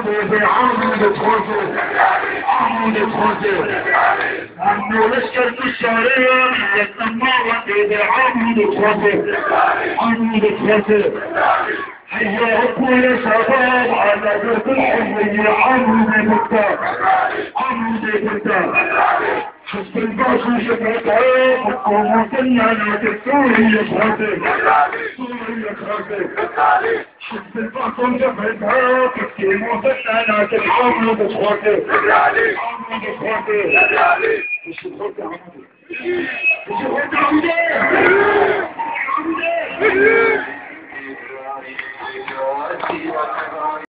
عمود خوزه عمود خوزه عمو لشكر الشارع يتنمى عمود خوزه عمود خوزه هيا كل شباب على بيت الحمية عمود فتاة عمود فتاة حسب الباشا شفتها حكومة الناس السورية خاطر سورية خاطر حسب الباشا شفتها حكومة الناس العمود خاطر عمود خاطر مش الخاطر عمود مش الخاطر عمود